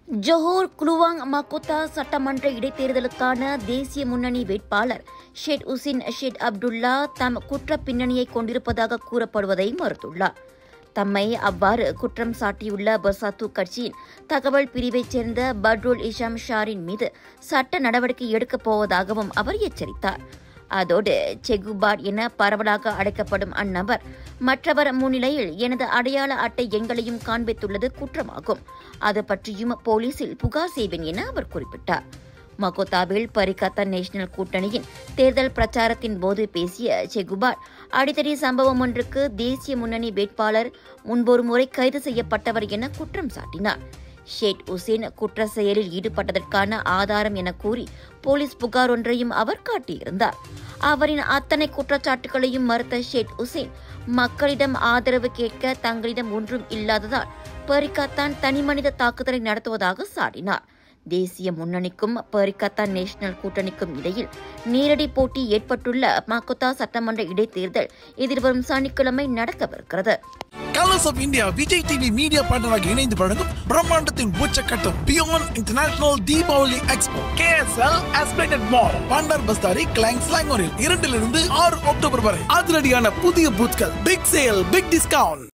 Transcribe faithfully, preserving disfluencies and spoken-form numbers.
Johor Kluang மகோட்டா சட்டமன்ற இடைத்தேர்தலுக்கான தேசிய முன்னணி வேட்பாளர் ஷேட் உசின் ஷேட் அப்துல்லா தம் குற்ற பின்னணியை கொண்டிருப்பதாக கூறப்படுவதை மறுத்துள்ளார். தம்மை அவ்வாறு குற்றம் சாட்டியுள்ள பர்சாத்து கட்சியின் தகவல் பிரிவைச் சேர்ந்த பட்ருல் இஷாம் ஷாரின் மீது சட்ட நடவடிக்கை எடுக்கப் போவதாகவும் அவர் எச்சரித்தார். அதோடு செகுபாட் என பரவலாக அழைக்கப்படும் அந்நபர் மற்றவர் முன்னிலையில் எனது அடையாள அட்டை எண்களையும் காண்பித்துள்ளது குற்றமாகும். அது பற்றியும் போலீசில் புகார் செய்வேன் என அவர் குறிப்பிட்டார். மகோட்டாவில் பரிகத்தா நேஷனல் கூட்டணியின் தேர்தல் பிரச்சாரத்தின் போது பேசிய செகுபாட் அடித்தடி சம்பவம் ஒன்றுக்கு தேசிய முன்னணி வேட்பாளர் முன்பொரு முறை கைது செய்யப்பட்டவர் என குற்றம் சாட்டினார். ஷேட் உசேன் குற்ற செயலில் ஈடுபட்டதற்கான ஆதாரம் என கூறி போலீஸ் புகார் ஒன்றையும் அவர் காட்டியிருந்தார். அவரின் அத்தனை குற்றச்சாட்டுகளையும் மறுத்த ஷேட் உசேன் மக்களிடம் ஆதரவு கேட்க தங்களிடம் ஒன்றும் இல்லாததால் பரிகத்தான் தனிமனித தாக்குதலை நடத்துவதாக சாடினார். தேசிய முன்னணிக்கும் பரிகத்தா நேஷனல் கூட்டணிக்கும் இடையில் நேரடி போட்டி ஏற்பட்டுள்ள மகோட்டா சட்டமன்ற இடைத்தேர்தல் எதிர்வரும் சனிக்கிழமை நடக்கவிருக்கிறது. Colors of India Vijay TV media பார்ட்னராக இணைந்து வழங்கும் பிரம்மாண்டத்தின் உச்சக்கட்டம் beyond international Deepavali expo K S L esplanade mall Bandar Bestari Klang ஸ்லாங்கோரில் இரண்டிலிருந்து ஆறு அக்டோபர் வரை அதிரடியான புதிய பூத்கள், பிக் சேல், பிக் டிஸ்கவுண்ட்.